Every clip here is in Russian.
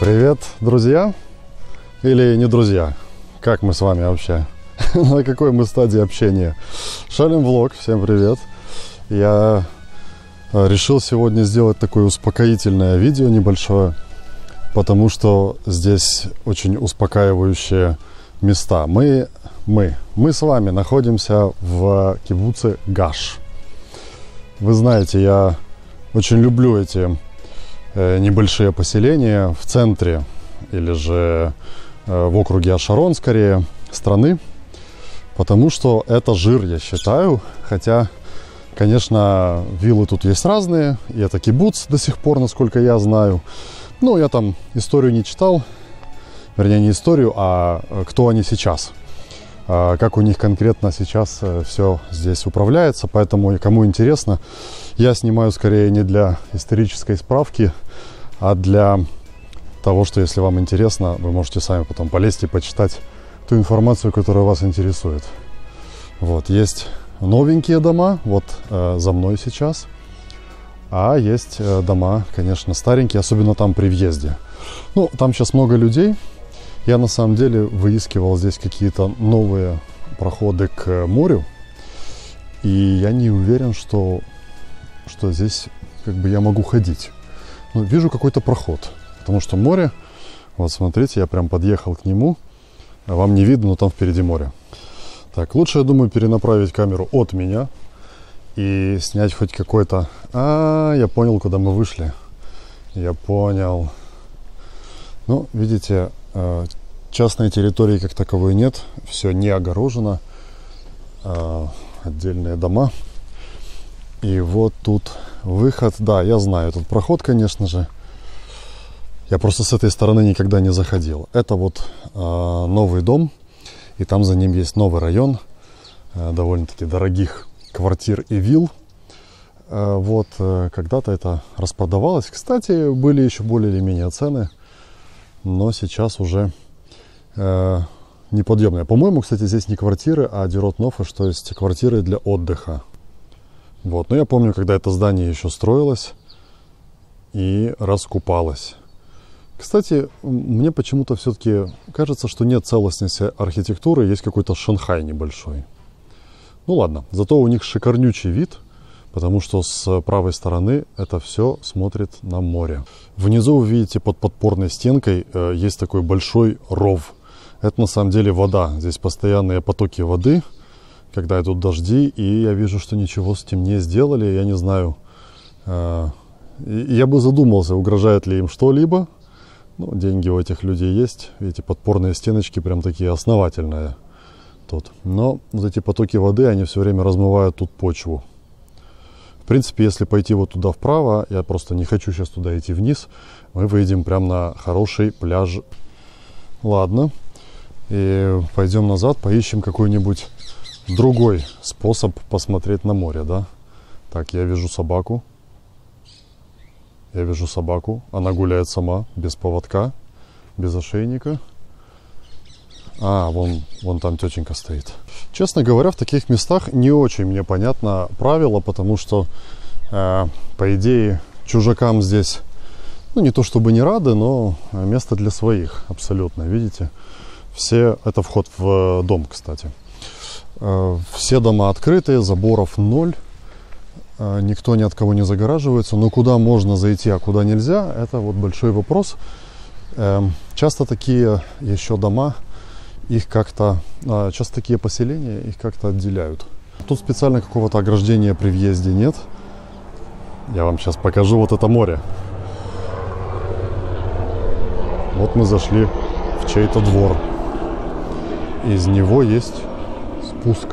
Привет, друзья! Или не друзья? Как мы с вами вообще? На какой мы стадии общения? Шалим Влог, всем привет! Я решил сегодня сделать такое успокоительное видео небольшое, потому что здесь очень успокаивающие места. Мы с вами находимся в кибуце Гаш. Вы знаете, я очень люблю эти небольшие поселения в центре или же в округе Ашарон, скорее, страны, потому что это жир, я считаю. Хотя, конечно, виллы тут есть разные, и это кибуц до сих пор, насколько я знаю. Ну, я там историю не читал, вернее, не историю, а кто они сейчас, как у них конкретно сейчас все здесь управляется. Поэтому, кому интересно, я снимаю скорее не для исторической справки, а для того, что, если вам интересно, вы можете сами потом полезть и почитать ту информацию, которая вас интересует. Вот, есть новенькие дома, вот за мной сейчас, а есть дома, конечно, старенькие, особенно там при въезде. Ну, там сейчас много людей. Я на самом деле выискивал здесь какие-то новые проходы к морю, и я не уверен, что здесь как бы я могу ходить. Ну, вижу какой-то проход, потому что море, вот смотрите, я прям подъехал к нему, вам не видно, но там впереди море. Так, лучше, я думаю, перенаправить камеру от меня и снять хоть какой-то... я понял, куда мы вышли. Я понял. Ну, видите, частной территории как таковой нет, все не огорожено, отдельные дома. И вот тут выход, да, я знаю этот проход, конечно же. Я просто с этой стороны никогда не заходил. Это вот новый дом, и там за ним есть новый район довольно-таки дорогих квартир и вилл. Вот, когда-то это распродавалось. Кстати, были еще более или менее цены, но сейчас уже неподъемные. По-моему, кстати, здесь не квартиры, а дирот нофеш, то есть квартиры для отдыха. Вот, но я помню, когда это здание еще строилось и раскупалось. Кстати, мне почему-то все-таки кажется, что нет целостности архитектуры, есть какой-то Шанхай небольшой. Ну ладно, зато у них шикарнючий вид, потому что с правой стороны это все смотрит на море. Внизу вы видите, под подпорной стенкой есть такой большой ров. Это на самом деле вода, здесь постоянные потоки воды, когда идут дожди, и я вижу, что ничего с этим не сделали. Я не знаю, я бы задумался, угрожает ли им что-либо. Ну, деньги у этих людей есть, эти подпорные стеночки прям такие основательные тут. Но вот эти потоки воды, они все время размывают тут почву. В принципе, если пойти вот туда вправо, я просто не хочу сейчас туда идти вниз, мы выйдем прям на хороший пляж. Ладно, и пойдем назад, поищем какой-нибудь другой способ посмотреть на море, да? Так, я вижу собаку. Я вижу собаку. Она гуляет сама, без поводка, без ошейника. Вон там тетенька стоит. Честно говоря, в таких местах не очень мне понятно правило, потому что, по идее, чужакам здесь, ну, не то чтобы не рады, но место для своих абсолютно. Видите? Это вход в дом, кстати. Все дома открытые, заборов 0. Никто ни от кого не загораживается. Но куда можно зайти, а куда нельзя, это вот большой вопрос. Часто такие еще дома, часто такие поселения их как-то отделяют. Тут специально какого-то ограждения при въезде нет. Я вам сейчас покажу вот это море. Вот мы зашли в чей-то двор. Из него есть спуск.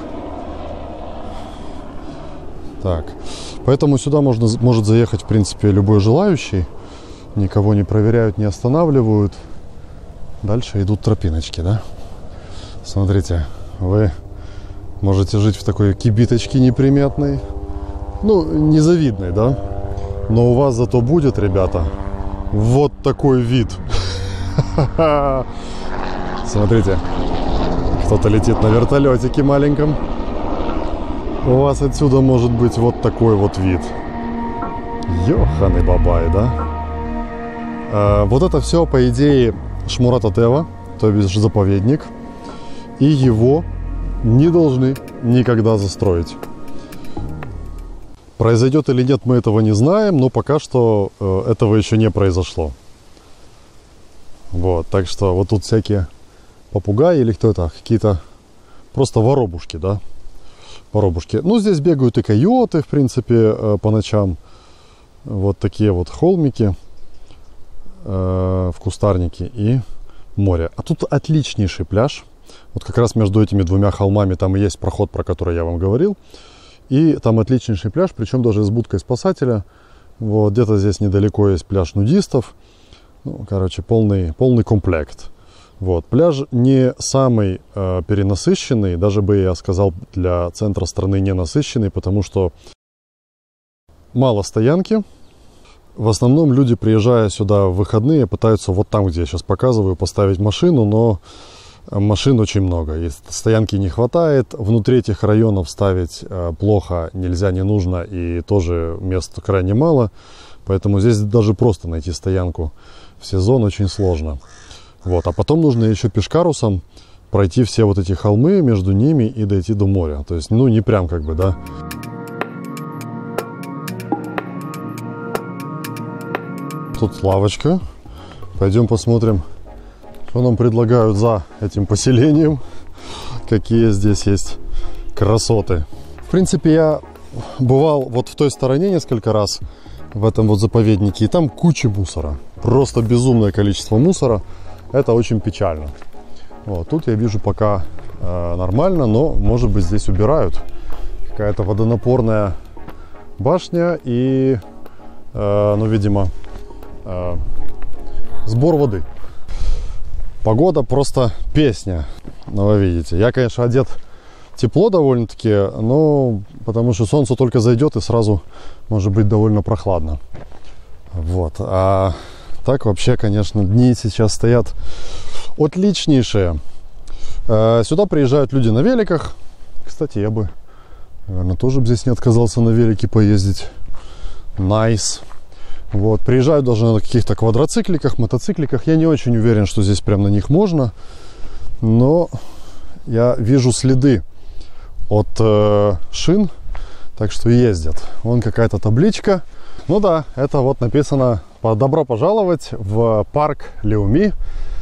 Так, поэтому сюда может заехать, в принципе, любой желающий. Никого не проверяют, не останавливают. Дальше идут тропиночки, да? Смотрите, вы можете жить в такой кибиточке неприметной. Ну, незавидной, да? Но у вас зато будет, ребята, вот такой вид. Смотрите, кто-то летит на вертолетике маленьком. У вас отсюда может быть вот такой вот вид. Ёханый бабай, да? Вот это все, по идее, Шмурата Тева, то бишь заповедник. И его не должны никогда застроить. Произойдет или нет, мы этого не знаем, но пока что этого еще не произошло. Вот, так что вот тут всякие попугаи или кто это, какие-то просто воробушки, да, воробушки. Ну, здесь бегают и койоты, в принципе, по ночам. Вот такие вот холмики в кустарнике и море. А тут отличнейший пляж. Вот как раз между этими двумя холмами там и есть проход, про который я вам говорил. И там отличнейший пляж, причем даже с будкой спасателя. Вот, где-то здесь недалеко есть пляж нудистов. Ну, короче, полный комплект. Вот, пляж не самый перенасыщенный, даже бы я сказал, для центра страны не насыщенный, потому что мало стоянки. В основном люди, приезжая сюда в выходные, пытаются вот там, где я сейчас показываю, поставить машину, но машин очень много, и стоянки не хватает. Внутри этих районов ставить плохо, нельзя, не нужно, и тоже мест крайне мало. Поэтому здесь даже просто найти стоянку в сезон очень сложно. Вот. А потом нужно еще пешкарусом пройти все вот эти холмы, между ними и дойти до моря. То есть, ну, не прям как бы, да. Тут лавочка. Пойдем посмотрим, что нам предлагают за этим поселением. Какие здесь есть красоты. В принципе, я бывал вот в той стороне несколько раз, в этом вот заповеднике, и там куча мусора. Просто безумное количество мусора. Это очень печально. Вот, тут я вижу пока нормально, но, может быть, здесь убирают. Какая-то водонапорная башня и, ну, видимо, сбор воды. Погода просто песня. Ну, вы видите. Я, конечно, одет тепло довольно-таки, но потому что солнце только зайдет и сразу может быть довольно прохладно. Вот. А так вообще, конечно, дни сейчас стоят отличнейшие. Сюда приезжают люди на великах. Кстати, я бы, наверное, тоже бы здесь не отказался на велике поездить. Найс. Вот. Приезжают даже на каких-то квадроцикликах, мотоцикликах. Я не очень уверен, что здесь прям на них можно. Но я вижу следы от шин, так что ездят. Вон какая-то табличка. Ну да, это вот написано: добро пожаловать в парк Леуми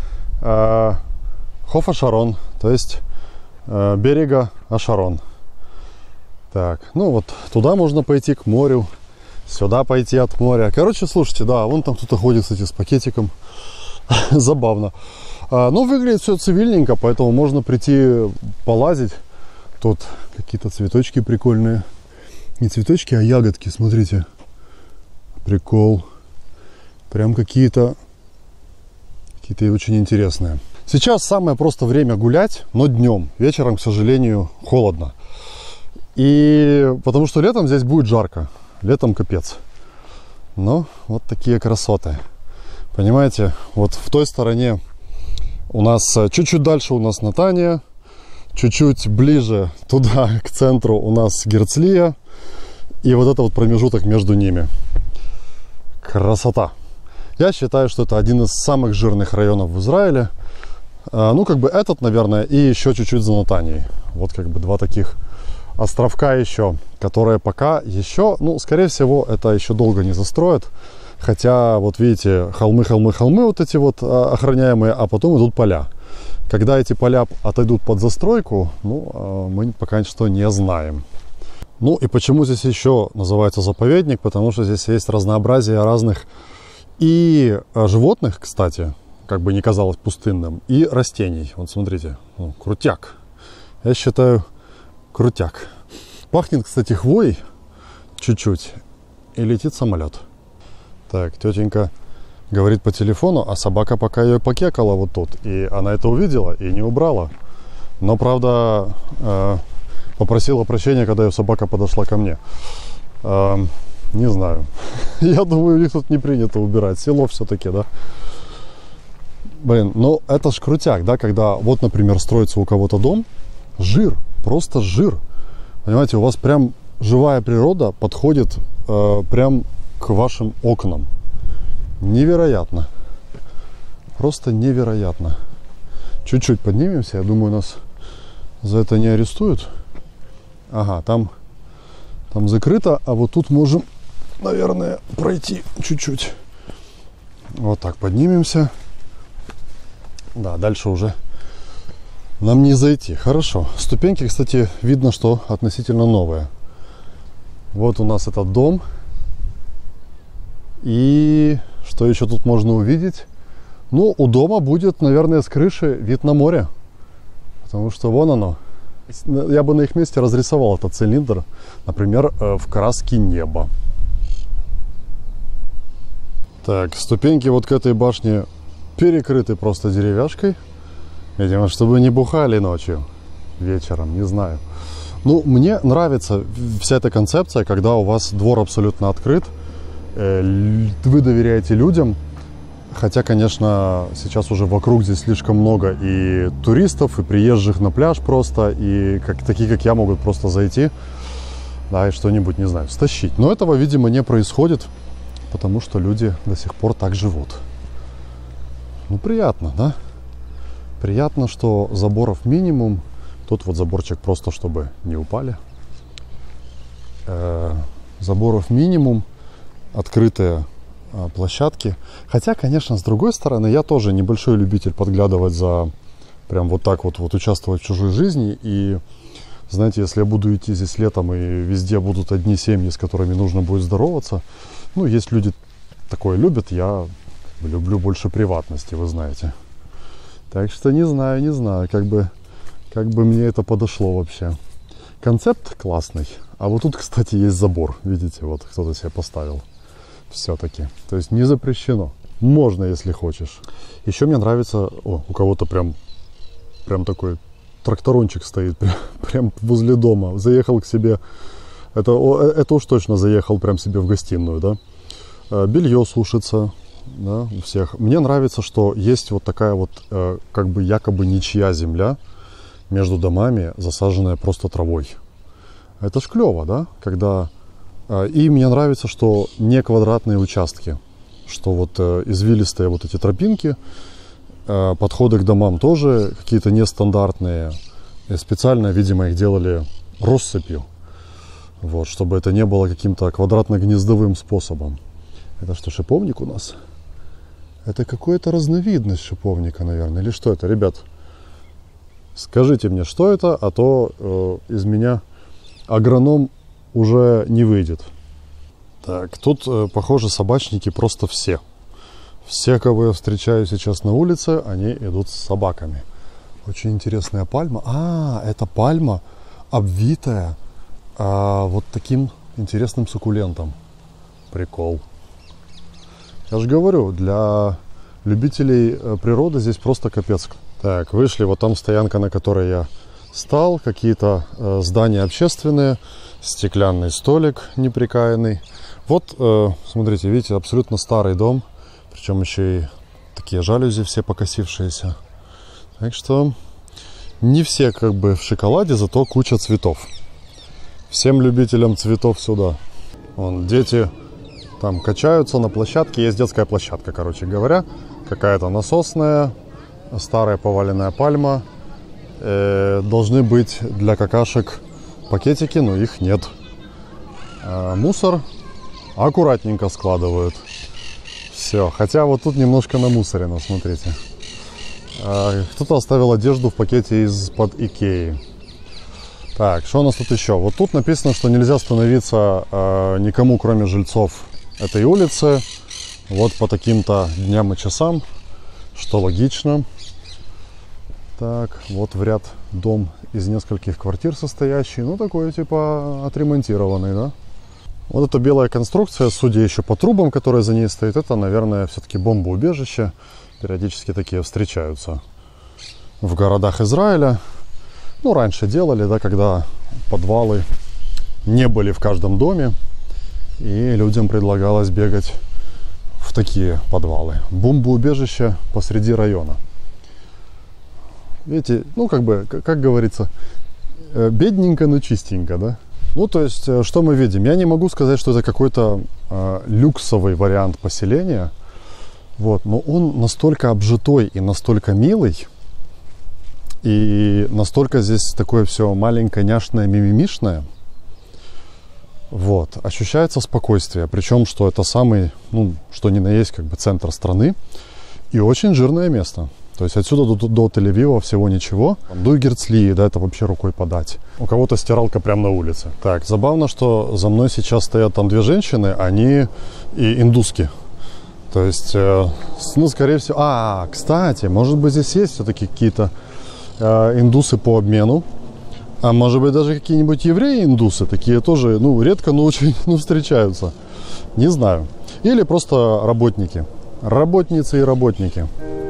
Хофа Шарон, то есть берега Ашарон. Так, ну вот туда можно пойти к морю, сюда пойти от моря. Короче, слушайте, да, вон там кто-то ходит, кстати, с пакетиком. Забавно. Ну, выглядит все цивильненько, поэтому можно прийти полазить. Тут какие-то цветочки прикольные. Не цветочки, а ягодки, смотрите. Прикол. Прям какие-то очень интересные. Сейчас самое просто время гулять, но днем. Вечером, к сожалению, холодно. И потому что летом здесь будет жарко. Летом капец. Но вот такие красоты. Понимаете, вот в той стороне у нас, чуть-чуть дальше у нас Натания, чуть-чуть ближе туда, к центру, у нас Герцлия. И вот это вот промежуток между ними. Красота. Я считаю, что это один из самых жирных районов в Израиле. Ну, как бы этот, наверное, и еще чуть-чуть за Натанией. Вот как бы два таких островка еще, которые пока еще, ну, скорее всего, это еще долго не застроят. Хотя, вот видите, холмы вот эти вот охраняемые, а потом идут поля. Когда эти поля отойдут под застройку, ну, мы пока что не знаем. Ну, и почему здесь еще называется заповедник? Потому что здесь есть разнообразие разных и животных, кстати, как бы не казалось пустынным, и растений. Вот смотрите, ну, крутяк. Я считаю, крутяк. Пахнет, кстати, хвоей чуть-чуть, и летит самолет. Так, тетенька говорит по телефону, а собака пока ее покекала вот тут. И она это увидела и не убрала. Но, правда, попросила прощения, когда ее собака подошла ко мне. Не знаю. Я думаю, у них тут не принято убирать. Село все-таки, да? Блин, ну это ж крутяк, да? Когда вот, например, строится у кого-то дом. Жир, просто жир. Понимаете, у вас прям живая природа подходит прям к вашим окнам. Невероятно. просто невероятно. Чуть-чуть поднимемся, я думаю, нас за это не арестуют. Ага, там закрыто, а вот тут можем, наверное, пройти чуть-чуть. Вот так поднимемся. Да, дальше уже нам не зайти. Хорошо. Ступеньки, кстати, видно, что относительно новые. Вот у нас этот дом. И что еще тут можно увидеть? Ну, у дома будет, наверное, с крыши вид на море. Потому что вон оно. Я бы на их месте разрисовал этот цилиндр, например, в краске неба. Так, ступеньки вот к этой башне перекрыты просто деревяшкой. Видимо, чтобы не бухали ночью, вечером, не знаю. Ну, мне нравится вся эта концепция, когда у вас двор абсолютно открыт. Вы доверяете людям. Хотя, конечно, сейчас уже вокруг здесь слишком много и туристов, и приезжих на пляж просто, и такие, как я, могут просто зайти, да, и что-нибудь, не знаю, стащить. Но этого, видимо, не происходит, потому что люди до сих пор так живут. Ну, приятно, да? Приятно, что заборов минимум. Тут вот заборчик просто, чтобы не упали. Заборов минимум, открытые площадки. Хотя, конечно, с другой стороны, я тоже небольшой любитель подглядывать за прям вот так вот участвовать в чужой жизни. И, знаете, если я буду идти здесь летом и везде будут одни семьи, с которыми нужно будет здороваться, ну, есть люди такое любят, я люблю больше приватности, вы знаете. Так что не знаю, как бы мне это подошло вообще. Концепт классный. А вот тут, кстати, есть забор. Видите, вот кто-то себе поставил. Все-таки. То есть не запрещено. Можно, если хочешь. Еще мне нравится... О, у кого-то прям тракторончик стоит прям возле дома. Заехал к себе. Это уж точно заехал прям себе в гостиную, да. Белье сушится, да, у всех. Мне нравится, что есть вот такая вот как бы якобы ничья земля между домами, засаженная просто травой. Это ж клево, да, когда... И мне нравится, что не квадратные участки, что вот извилистые вот эти тропинки, подходы к домам тоже какие-то нестандартные. И специально, видимо, их делали россыпью, вот, чтобы это не было каким-то квадратно-гнездовым способом. Это что, шиповник у нас? Это какая-то разновидность шиповника, наверное. Или что это, ребят? Скажите мне, что это, а то из меня агроном уже не выйдет. Так, тут, похоже, собачники просто все. Все, кого я встречаю сейчас на улице, они идут с собаками. Очень интересная пальма. А, это пальма, обвитая вот таким интересным суккулентом. Прикол. Я же говорю, для любителей природы здесь просто капец. Так, вышли, вот там стоянка, на которой я стал, какие-то здания общественные, стеклянный столик неприкаянный. Вот, смотрите, видите, абсолютно старый дом, причем еще и такие жалюзи все покосившиеся. Так что не все как бы в шоколаде, зато куча цветов. Всем любителям цветов сюда. Вон, дети там качаются на площадке, есть детская площадка, короче говоря, какая-то насосная, старая поваленная пальма. Должны быть для какашек пакетики, но их нет. Мусор аккуратненько складывают. Все. Хотя вот тут немножко намусорено, смотрите. Кто-то оставил одежду в пакете из-под Икеи. Так, что у нас тут еще? Вот тут написано, что нельзя становиться никому, кроме жильцов этой улицы. Вот по таким-то дням и часам, что логично. Так, вот в ряд дом из нескольких квартир состоящий. Ну, такой, типа, отремонтированный, да? Вот эта белая конструкция, судя еще по трубам, которые за ней стоят, это, наверное, все-таки бомбоубежище. Периодически такие встречаются в городах Израиля. Ну, раньше делали, да, когда подвалы не были в каждом доме. И людям предлагалось бегать в такие подвалы. Бомбоубежище посреди района. Видите, ну, как бы, как говорится, бедненько, но чистенько, да? Ну, то есть, что мы видим? Я не могу сказать, что это какой-то люксовый вариант поселения. Вот, но он настолько обжитой и настолько милый, и настолько здесь такое все маленькое, няшное, мимимишное. Вот, ощущается спокойствие, причем, что это самый, ну, что ни на есть, как бы центр страны, и очень жирное место. То есть отсюда до Тель-Авива всего ничего. До Герцлии, да, это вообще рукой подать. У кого-то стиралка прямо на улице. Так, забавно, что за мной сейчас стоят там две женщины, они и индуски. То есть, ну, скорее всего... кстати, может быть, здесь есть все-таки какие-то индусы по обмену. А может быть, даже какие-нибудь евреи-индусы. Такие тоже, ну, редко, но очень встречаются. Не знаю. Или просто работники. Работницы и работники.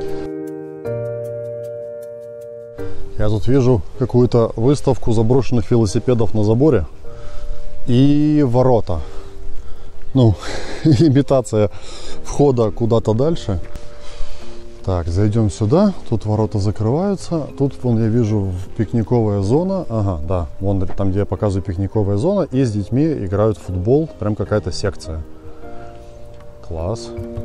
Я тут вижу какую-то выставку заброшенных велосипедов на заборе и ворота. Ну, имитация входа куда-то дальше. Так, зайдем сюда. Тут ворота закрываются. Тут, вон, я вижу пикниковая зона. Ага, да, вон там, где я показываю, пикниковая зона. И с детьми играют в футбол. Прям какая-то секция. Класс.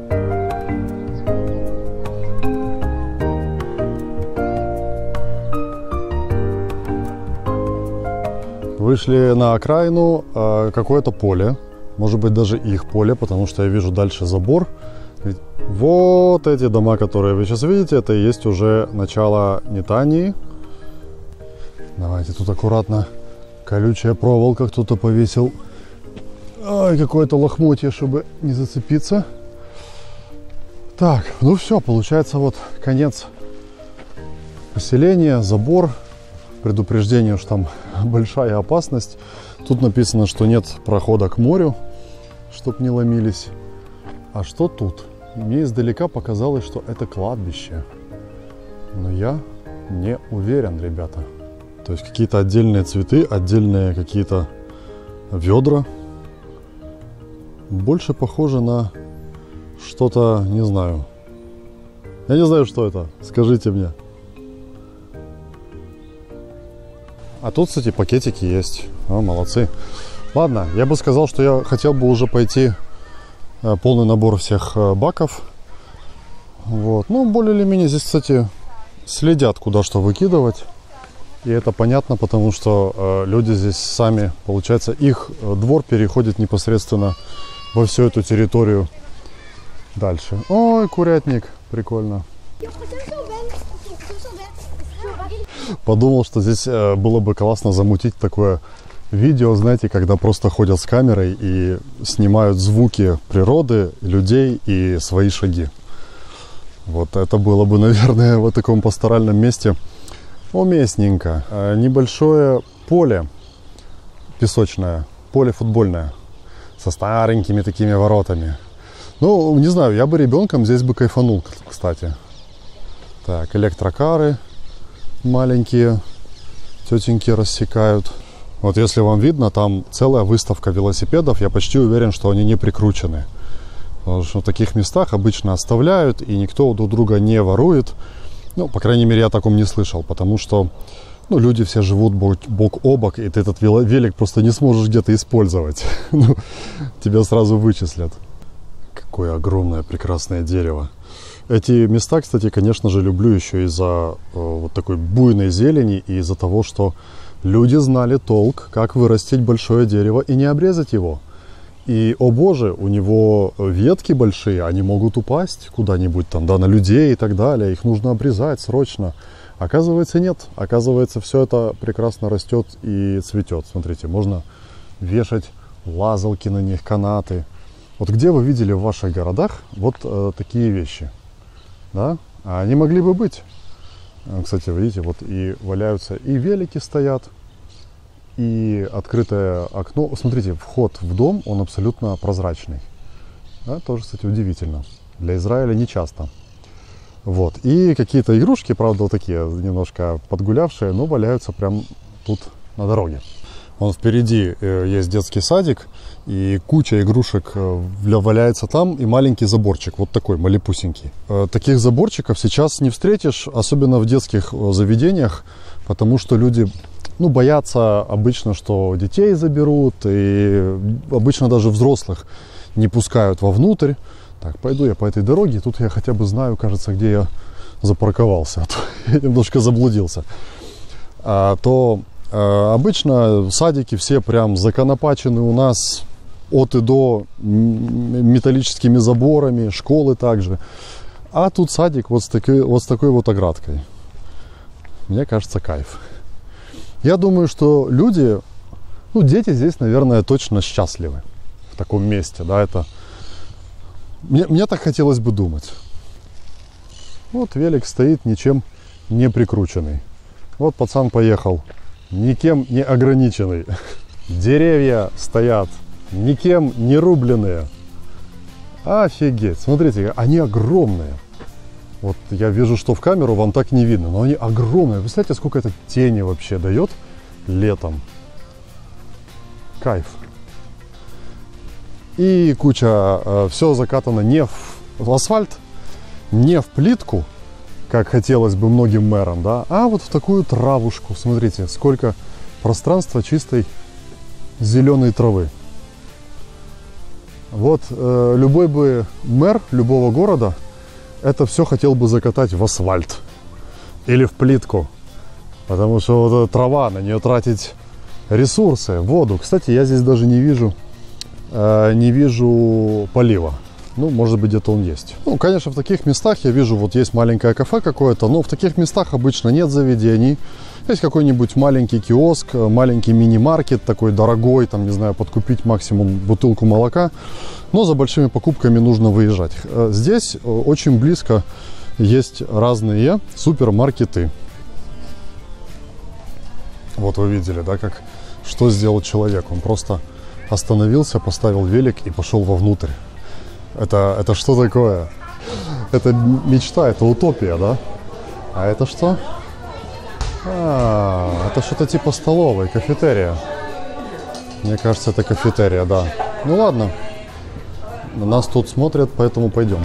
Вышли на окраину, какое-то поле, может быть даже их поле, потому что я вижу дальше забор. Вот эти дома, которые вы сейчас видите, это и есть уже начало Нетании. Давайте тут аккуратно, колючая проволока кто-то повесил. Ай, какое-то лохмотье, чтобы не зацепиться. Так, ну все, получается вот конец поселения, забор. Предупреждение, что там большая опасность. Тут написано, что нет прохода к морю, чтоб не ломились. А что тут? Мне издалека показалось, что это кладбище. Но я не уверен, ребята. То есть какие-то отдельные цветы, отдельные какие-то ведра. Больше похоже на что-то, не знаю. Я не знаю, что это. Скажите мне. А тут, кстати, пакетики есть. О, молодцы. Ладно, я бы сказал, что я хотел бы уже пойти полный набор всех баков. Вот. Ну, более или менее здесь, кстати, следят, куда что выкидывать. И это понятно, потому что люди здесь сами, получается, их двор переходит непосредственно во всю эту территорию дальше. Ой, курятник. Прикольно. Подумал, что здесь было бы классно замутить такое видео, знаете, когда просто ходят с камерой и снимают звуки природы, людей и свои шаги. Вот это было бы, наверное, в таком пасторальном месте уместненько. Небольшое поле песочное, поле футбольное со старенькими такими воротами. Ну, не знаю, я бы ребенком здесь бы кайфанул, кстати. Так, электрокары маленькие, тетеньки рассекают. Вот если вам видно, там целая выставка велосипедов. Я почти уверен, что они не прикручены. Потому что в таких местах обычно оставляют, и никто друг друга не ворует. Ну, по крайней мере, я о таком не слышал. Потому что, ну, люди все живут бок о бок, и ты этот велик просто не сможешь где-то использовать. Ну, тебя сразу вычислят. Какое огромное прекрасное дерево. Эти места, кстати, конечно же, люблю еще из-за вот такой буйной зелени и из-за того, что люди знали толк, как вырастить большое дерево и не обрезать его. И, о боже, у него ветки большие, они могут упасть куда-нибудь там, да, на людей и так далее. Их нужно обрезать срочно. Оказывается, нет. Оказывается, все это прекрасно растет и цветет. Смотрите, можно вешать лазалки на них, канаты. Вот где вы видели в ваших городах вот такие вещи? Да? А они могли бы быть. Кстати, видите, вот и валяются, и велики стоят, и открытое окно. Смотрите, вход в дом, он абсолютно прозрачный. Да, тоже, кстати, удивительно. Для Израиля не часто. Вот. И какие-то игрушки, правда, вот такие немножко подгулявшие, но валяются прям тут на дороге. Вон впереди есть детский садик, и куча игрушек валяется там, и маленький заборчик, вот такой, малепусенький. Таких заборчиков сейчас не встретишь, особенно в детских заведениях, потому что люди, ну, боятся обычно, что детей заберут, и обычно даже взрослых не пускают вовнутрь. Так, пойду я по этой дороге. Тут я хотя бы знаю, кажется, где я запарковался. А то я немножко заблудился. Обычно садики все прям законопачены у нас от и до металлическими заборами, школы также. А тут садик вот с такой вот оградкой. Мне кажется, кайф. Я думаю, что люди, ну, дети здесь, наверное, точно счастливы в таком месте, да, это... Мне так хотелось бы думать. Вот велик стоит, ничем не прикрученный. Вот пацан поехал, никем не ограниченный. Деревья стоят, никем не рубленные. Офигеть, смотрите, они огромные. Вот я вижу, что в камеру вам так не видно, но они огромные. Представляете, сколько это тени вообще дает летом. Кайф. И куча, все закатано не в асфальт, не в плитку, как хотелось бы многим мэрам, да, а вот в такую травушку. Смотрите, сколько пространства чистой зеленой травы. Вот любой бы мэр любого города это все хотел бы закатать в асфальт или в плитку, потому что вот эта трава, на нее тратить ресурсы, воду. Кстати, я здесь даже не вижу полива. Ну, может быть, где-то он есть. Ну, конечно, в таких местах я вижу, вот есть маленькое кафе какое-то, но в таких местах обычно нет заведений. Есть какой-нибудь маленький киоск, маленький мини-маркет такой дорогой, там, не знаю, подкупить максимум бутылку молока. Но за большими покупками нужно выезжать. Здесь очень близко есть разные супермаркеты. Вот вы видели, да, что сделал человек. Он просто остановился, поставил велик и пошел вовнутрь. Это что такое? Это мечта, это утопия, да? А это что? Это что-то типа столовой, кафетерия. Мне кажется, это кафетерия, да. Ну ладно. Нас тут смотрят, поэтому пойдем.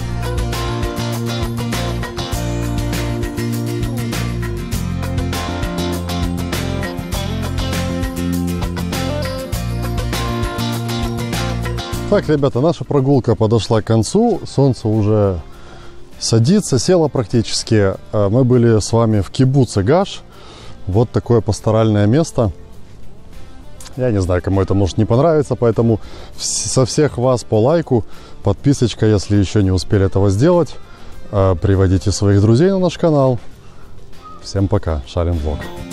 Так, ребята, наша прогулка подошла к концу. Солнце уже садится, село практически. Мы были с вами в кибуце Гаш. Вот такое пасторальное место. Я не знаю, кому это может не понравиться, поэтому со всех вас по лайку, подписочка, если еще не успели этого сделать. Приводите своих друзей на наш канал. Всем пока, Шалим Влог.